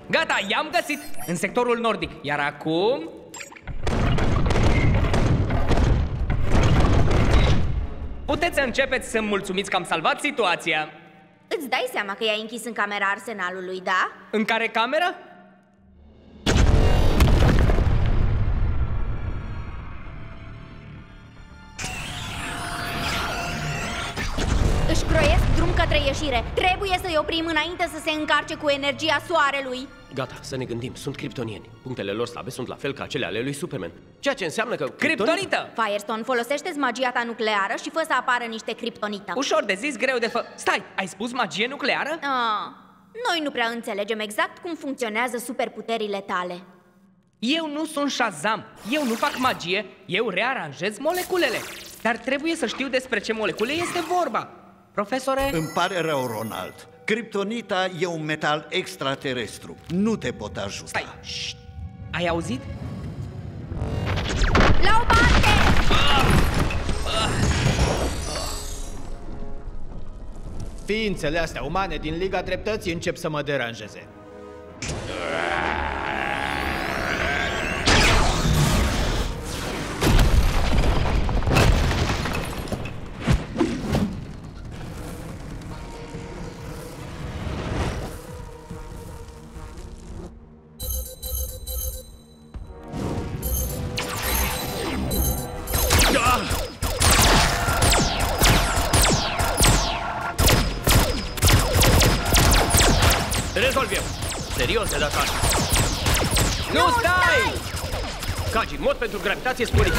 Gata, i-am găsit în sectorul nordic. Iar acum... puteți să începeți să-mi mulțumiți că am salvat situația. Îți dai seama că i-ai închis în camera arsenalului, da? În care cameră? Își croiesc drum către ieșire. Trebuie să-i oprim înainte să se încarce cu energia soarelui. Gata, să ne gândim. Sunt kryptonieni. Punctele lor slabe sunt la fel ca cele ale lui Superman. Ceea ce înseamnă că... Kryptonită! Firestone, folosește-ți magia ta nucleară și fă să apară niște kryptonită. Ușor de zis, greu de Stai, ai spus magie nucleară? Noi nu prea înțelegem exact cum funcționează superputerile tale. Eu nu sunt Shazam, eu nu fac magie, eu rearanjez moleculele. Dar trebuie să știu despre ce molecule este vorba. Profesore? Îmi pare rău, Ronald. Kryptonita e un metal extraterestru. Nu te pot ajuta. Stai, șt. Ai auzit? La o parte! Ființele astea umane din Liga Dreptății încep să mă deranjeze. Rezolvim! Serios de data asta. Nu, stai! Kagi, mod pentru gravitație sporită.